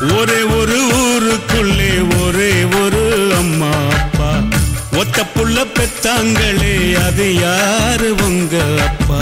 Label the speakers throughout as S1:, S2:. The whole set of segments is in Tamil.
S1: ஒரே ஒரு ஊருக்குள்ளே ஒரே ஒரு அம்மா அப்பா, ஒத்த புள்ள பெத்தாங்களே அது யாரு உங்க அப்பா?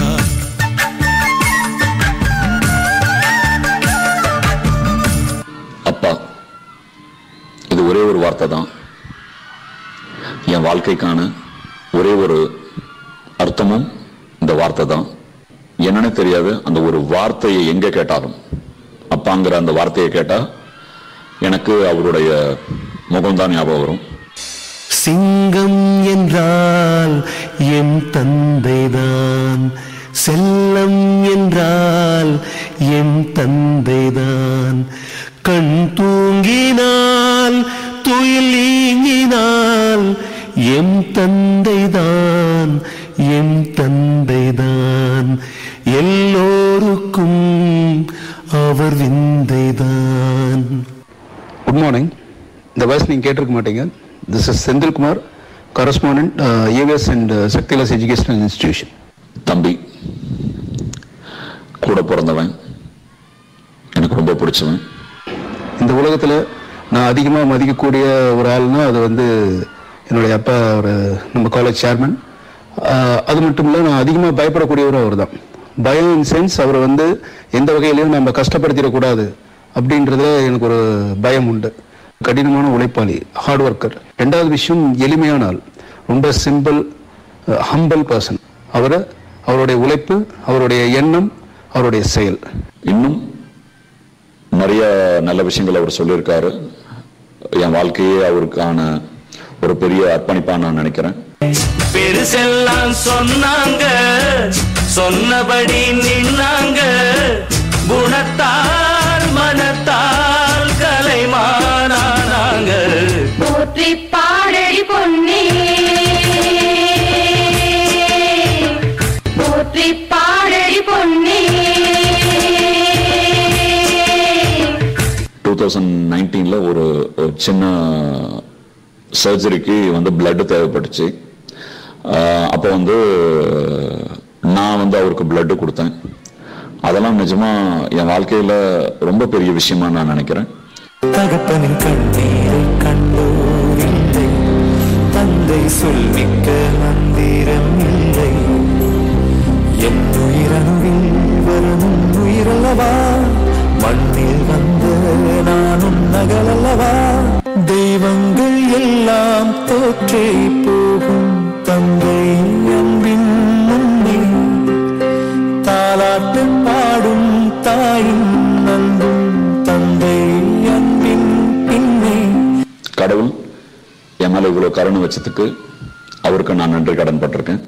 S2: அப்பா, இது ஒரே ஒரு வார்த்தை தான். என் வாழ்க்கைக்கான ஒரே ஒரு அர்த்தமும் இந்த வார்த்தை தான். என்னன்னு தெரியாது, அந்த ஒரு வார்த்தையை எங்க கேட்டாலும், அப்பாங்கிற அந்த வார்த்தையை கேட்டா எனக்கு அவருடைய முகம்தான் ஞாபகம் வரும்.
S3: சிங்கம் என்றால் என் தந்தைதான், செல்லம் என்றால் என் தந்தைதான், கண் தூங்கினால் துயில் நீங்கினால் என் தந்தைதான், என் தந்தைதான், எல்லோருக்கும் அவர் விந்தைதான்.
S4: Good morning. இந்த வாய்ஸ் நீங்கள் கேட்டிருக்க மாட்டீங்க. This is Sendil Kumar, correspondent, EVS and Shaktivilas Educational Institution.
S2: தம்பி, கூட பிறந்தவன், எனக்கு ரொம்ப பிடிச்சவன்.
S4: இந்த உலகத்தில் நான் அதிகமாக மதிக்கக்கூடிய ஒரு ஆள்னா அது வந்து என்னுடைய அப்பா, ஒரு நம்ம காலேஜ் சேர்மன். அது மட்டும் இல்லை, நான் அதிகமாக பயப்படக்கூடியவரும் அவர் தான். பயம் இன் சென்ஸ், அவரை வந்து எந்த வகையிலையும் நம்ம கஷ்டப்படுத்திடக்கூடாது அப்படின்றதுல எனக்கு ஒரு பயம் உண்டு. கடினமான உழைப்பாளி, ஹார்ட் ஒர்க்கர். ரெண்டாவது விஷயம், எளிமையான ஆள், ரொம்ப சிம்பிள், ஹம்பிள் பர்சன். அவருடைய உழைப்பு, அவருடைய எண்ணம், அவருடைய செயல்.
S2: இன்னும் நிறைய நல்ல விஷயங்கள் அவர் சொல்லியிருக்காரு. என் வாழ்க்கையே அவருக்கான ஒரு பெரிய அர்ப்பணிப்பா நான் நினைக்கிறேன்.
S5: பெருசெல்லாம் சொன்னாங்க, சொன்னபடி நின்னாங்க, குணத்தால் மனத்தால் கலைமானாங்க.
S6: போற்றி பாடடி பொன்னே, போற்றி பாடடி பொன்னே.
S2: 2019 ஒரு சின்ன சர்ஜரிக்கு வந்து பிளட் தேவைப்பட்டுச்சு. அப்போ வந்து நான் வந்து அவருக்கு பிளட் கொடுத்தேன். அதெல்லாம் நிஜமா என் வாழ்க்கையில ரொம்ப பெரிய விஷயமா நான் நினைக்கிறேன்.
S3: தகப்பனின் கண்ணீரை கண்டோரில்லை, தந்தை சொல்மிக்க மந்திரம் இல்லை, என் உயிரணுவில் வரணும் உயிரல்லவா, மண்ணில் வந்த நானும் நகலல்லவா, தெய்வங்கள் எல்லாம் தோற்றே போகும் தந்தை அன்பின் முன்னே, தாலாட்டு பாடும் தாயின் அன்பும் தந்தை அன்பின் பின்னே.
S2: கடவுள் என் மேல இவ்வளவு கருணை வச்சதுக்கு அவருக்கு நான் நன்றி கடன் பட்டிருக்கேன்.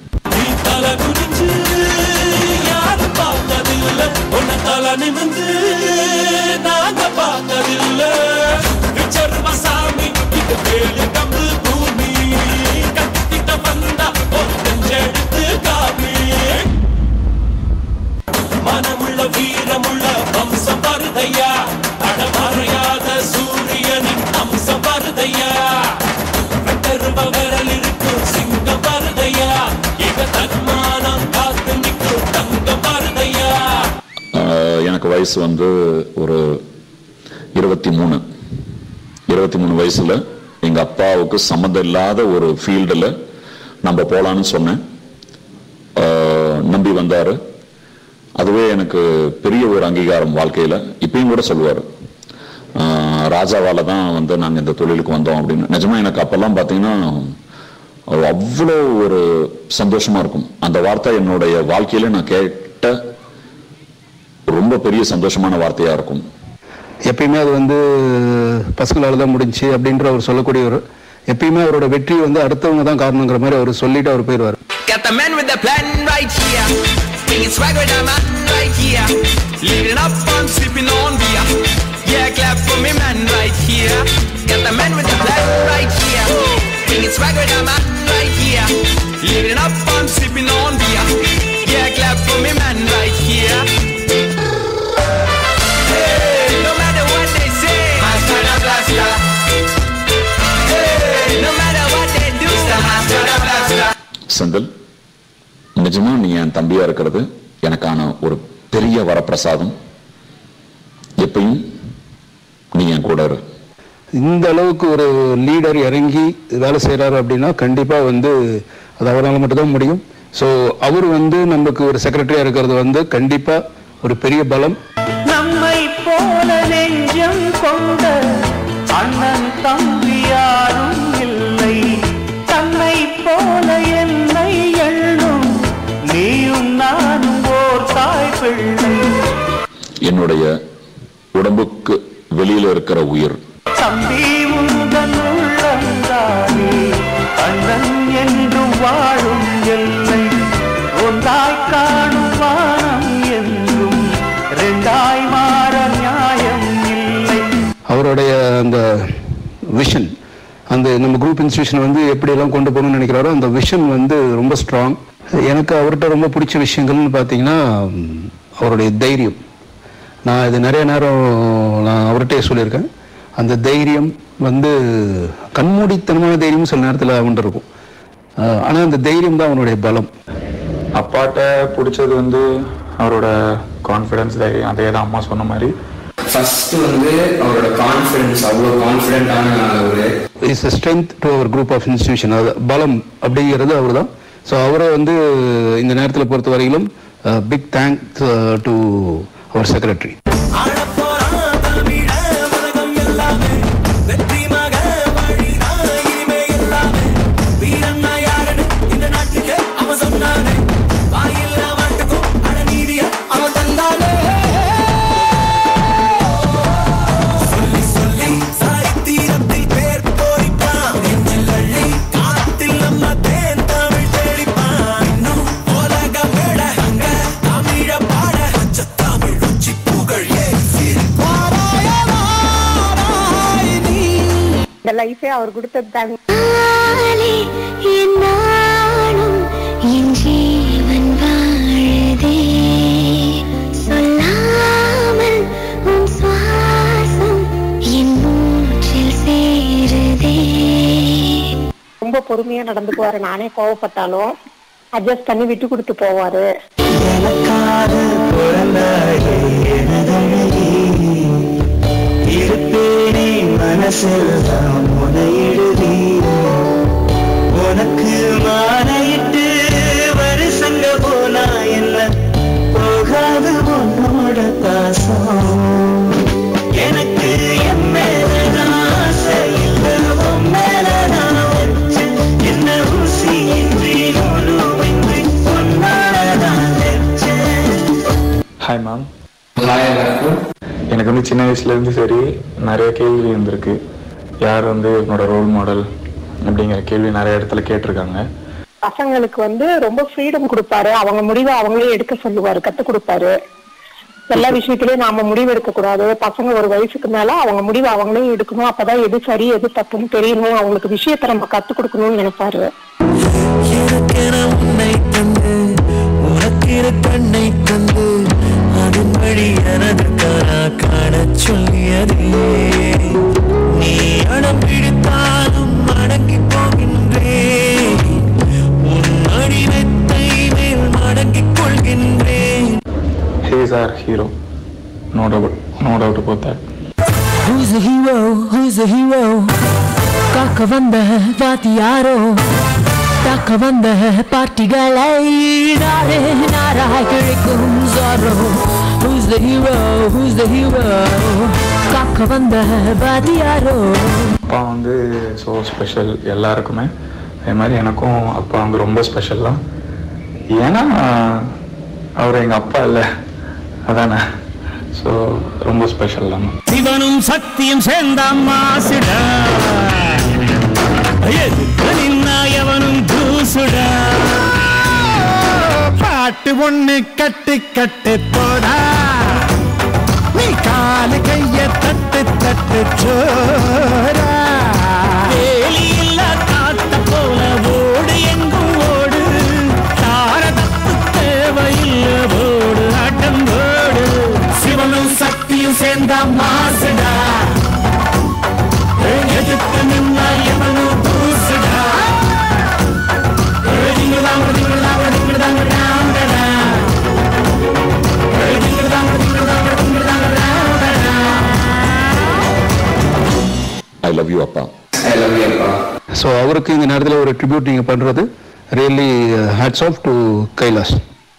S5: மனமுள்ள வீரமுள்ள வம்சம் வருதையா, அடமறையாத சூரியனின் அம்சம் வருதையா, வெட்டருபவரில் இருக்கும் சிங்கம் வருதையா, இவ தன்மானம் காத்து நிற்கும் தங்கம் வருதையா.
S2: எனக்கு வயசு வந்து ஒரு 23 வயசுல எங்க அப்பாவுக்கு சம்மந்தம் இல்லாத ஒரு ஃபீல்டுல நம்ம போலான்னு சொன்னேன். நம்பி வந்தாரு. அதுவே எனக்கு பெரிய ஒரு அங்கீகாரம் வாழ்க்கையில. இப்பயும் கூட சொல்லுவாரு, ராஜாவால தான் வந்து நாங்க இந்த தொழிலுக்கு வந்தோம் அப்படின்னு. நிஜமா எனக்கு அப்பெல்லாம் பாத்தீங்கன்னா அவ்வளோ ஒரு சந்தோஷமா இருக்கும். அந்த வார்த்தை என்னுடைய வாழ்க்கையில நான் கேட்ட ரொம்ப பெரிய சந்தோஷமான வார்த்தையா இருக்கும்.
S4: எப்பயுமே அது வந்து பசங்களால தான் முடிஞ்சு அப்படின்ற அவர் சொல்லக்கூடியவர். எப்பயுமே அவரோட வெற்றி வந்து அடுத்தவங்க தான் காரணங்கிற மாதிரி அவர் சொல்லிட்டு அவர் போயிடுவார்.
S5: Got the man with the plan right here, bringing swag with the man right here, leading up on sipping on beer, yeah clap for me man right here. Got the man with the plan right here, bringing swag with the man right here, leading up on sipping on beer, yeah clap for me man right here. No matter what they say, master the blaster. No matter what they do, master the blaster.
S2: Senthil, நிஜமா நீ என் தம்பியா இருக்கிறது எனக்கான ஒரு பெரிய வரப்பிரசாதம். எப்பயும் நீ என் கூட கூட இரு.
S4: இந்த அளவுக்கு ஒரு லீடர் இறங்கி வேலை செய்கிறாரு அப்படின்னா கண்டிப்பாக வந்து அது அவரால் மட்டும்தான் முடியும். ஸோ அவர் வந்து நமக்கு ஒரு செக்ரட்டரியாக இருக்கிறது கண்டிப்பாக ஒரு பெரிய பலம்.
S3: நம்மை போல நெஞ்சம் கொண்ட அண்ணன் தம்பி யாரும் இல்லை, தன்னை போல என்னை எண்ணும் நீயும் நானும் ஓர் தாய் பிள்ளை.
S2: என்னுடைய உடம்புக்கு வெளியில இருக்கிற உயிர்
S3: தம்பி உந்தன் உள்ளந்தானே அண்ணன் என்று வாழும் எல்லை, ஒன்றாய் காணும் வானம் என்றும் ரெண்டாய் மாற நியாயம் இல்லை.
S4: அவருடைய அந்த விஷன், அந்த நம்ம குரூப் இன்ஸ்டியூஷன் எப்படியெல்லாம் கொண்டு போகணும்னு நினைக்கிறாரோ அந்த விஷன் ரொம்ப ஸ்ட்ராங். எனக்கு அவர்கிட்ட ரொம்ப பிடிச்ச விஷயங்கள்னு பார்த்தீங்கன்னா அவருடைய தைரியம். நான் இது நிறைய நேரம் நான் அவர்கிட்டே சொல்லியிருக்கேன். அந்த தைரியம் கண்மூடித்தனமான தைரியம் சில நேரத்தில் அவன்கிட்ட இருக்கும். ஆனால் அந்த தைரியம் தான் அவனுடைய பலம்.
S7: அப்பாட்ட பிடிச்சது அவரோட கான்ஃபிடன்ஸ், தைரியம். அதே தான் அம்மா சொன்ன மாதிரி
S8: ஃபர்ஸ்ட் அவரோட கான்ஃபிடன்ஸ், அவ்வளோ கான்ஃபிடென்ட்டான ஒரு
S4: is a strength to our group of institution. அது பலம் அப்படிங்கிறது அவர் தான். ஸோ அவரை இந்த நேரத்தில் பொறுத்த வரையிலும் பிக் தேங்க்ஸ் டு அவர் செக்ரட்டரி.
S9: லைஃபே அவர் கொடுத்தது தாங்க. ரொம்ப பொறுமையா நடந்துக்குவாரு. நானே கோவப்பட்டாலும் அட்ஜஸ்ட் பண்ணி விட்டு கொடுத்து போவாரு.
S3: இருப்பேனே மனசில் தான் உன்னை எழுதி, உனக்கு மாலையிட்டு வருஷங்க போனா என்ன போகாது உன்னோட பாசம். எனக்கு என் மேல ஆசை இல்லை, உன் மேல நான் வச்சு என்ன ஊசி இன்றி நூலுவின்றி உன்னால நான் வச்சேன்.
S7: Hi ma'am. எனக்கு சின்ன வயசுலேருந்து சரி நிறைய கேள்வி இருந்திருக்கு. யார் என்னோட ரோல் மாடல் அப்படிங்கிற கேள்வி நிறைய இடத்துல கேட்டிருக்காங்க.
S9: பசங்களுக்கு ரொம்ப ஃப்ரீடம் கொடுப்பாரு. அவங்க முடிவை அவங்களே எடுக்க சொல்லுவாரு, கத்து கொடுப்பாரு. எல்லா விஷயத்திலயும் நாம முடிவு எடுக்க கூடாது. பசங்க ஒரு வயசுக்கு மேல அவங்க முடிவை அவங்களே எடுக்கணும். அப்பதான் எது சரி எது தப்புன்னு தெரியணும். அவங்களுக்கு விஷயத்த நம்ம கத்து கொடுக்கணும்னு நினைப்பாரு.
S3: கண்ணை தந்து அதன் வழி எனது காண சொல்லியதே, நீ அடம் பிடித்தாலும் அடங்கி போகின்றேன், உன் அடிவத்தை மேல் மடங்கிக் கொள்கின்றேன்.
S7: He is our hero, no doubt about that.
S3: Who's the hero? Who's the hero? காக்க வந்த வாத்தியாரோ, தாக்க வந்த பார்ட்டிகளை நாடே நாராய் கிடைக்கும் சாரோ. Who's the hero? Who's the hero? காக்க வந்த வாத்தியாரோ.
S7: அப்பா ஸோ ஸ்பெஷல் எல்லாருக்குமே. அதே மாதிரி எனக்கும் அப்பா ரொம்ப ஸ்பெஷல் தான். ஏன்னா அவர் எங்கள் அப்பா இல்லை, அதானே. ஸோ ரொம்ப ஸ்பெஷல் தான்.
S1: சிவனும் சக்தியும் சேர்ந்த மாசுடா, எவனும் தூசுடா, பாட்டு ஒண்ணு கட்டு கட்டு போடா, நீ காலு கைய தட்டு தட்டு சோடா, வேலி இல்ல காத்த போல ஓடு எங்கும் ஓடு, தாரதப்பு தேவையில்லை ஓடு ஆட்டம் ஓடு, சிவனும் சக்தியும் சேர்ந்த மாசுடா, எதுக்கு நின்னா எவனும் தூசுடா.
S2: ஐ லவ் யூ அப்பா.
S8: ஐ லவ் யூ அப்பா.
S4: ஸோ அவருக்கு இந்த நேரத்தில் ஒரு ட்ரிபியூட் நீங்கள் பண்ணுறது really hats off to Kailash.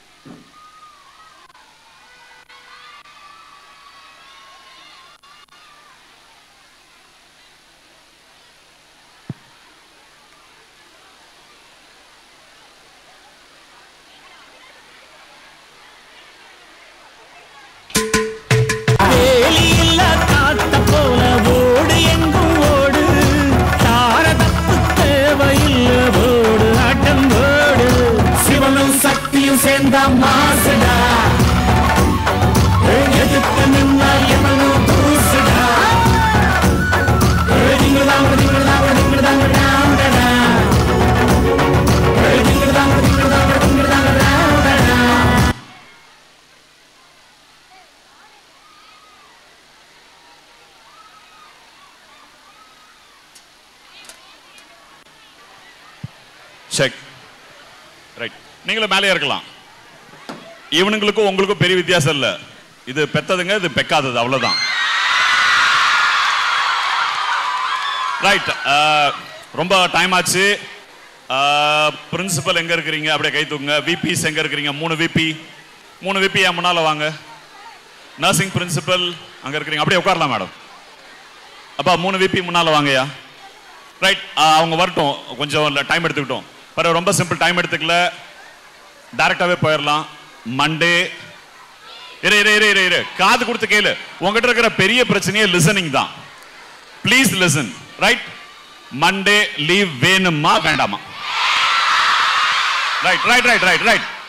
S10: Check. Right. நீங்களும் மேலே இருக்கலாம். இவனுங்களுக்கும் உங்களுக்கும் பெரிய வித்தியாசம் இல்லை. இது பெத்ததுங்க, இது பெக்காதது, அவ்வளவுதான். ரைட். ரொம்ப டைம் ஆச்சு. பிரின்சிபல் எங்க இருக்கிறீங்க? அப்படியே கை தூக்குங்க. விபிஸ் எங்க இருக்கிறீங்க? 3 விபி என் முன்னால வாங்க. நர்சிங் பிரின்சிபல் அங்க இருக்கிறீங்க, அப்படியே உட்காரலாம் மேடம். அப்பா 3 விபி முன்னால வாங்கயா. ரைட். அவங்க வரட்டும், கொஞ்சம் டைம் எடுத்துக்கிட்டோம். பரவாயில்ல, ரொம்ப சிம்பிள், டைம் எடுத்துக்கல, டைரக்டாவே போயிடலாம். மண்டே இரு காது கொடுத்து கேளு. உங்ககிட்ட இருக்கிற பெரிய பிரச்சனையே லிசனிங் தான். Please listen. Right. Monday leave வேணுமா வேண்டாமா? Right right right right right